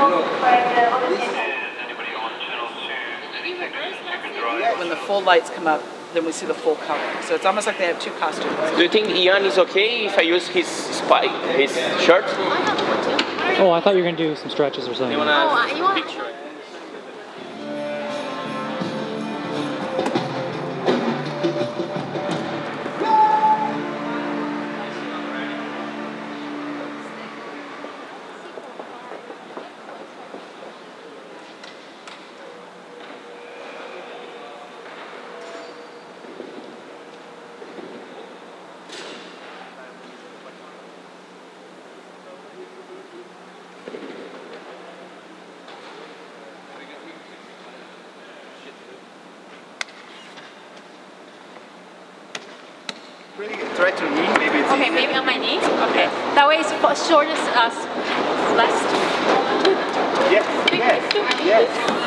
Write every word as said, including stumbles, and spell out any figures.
When the full lights come up, then we see the full color. So it's almost like they have two costumes. Do you think Ian is okay if I use his spike, his shirt? Oh, I thought you were going to do some stretches or something. You wanna oh, you want picture it? Really try to knee, maybe it's Okay, easier. maybe on my knee? Okay. That way it's for shortest, uh, less. Yes, yes, yes.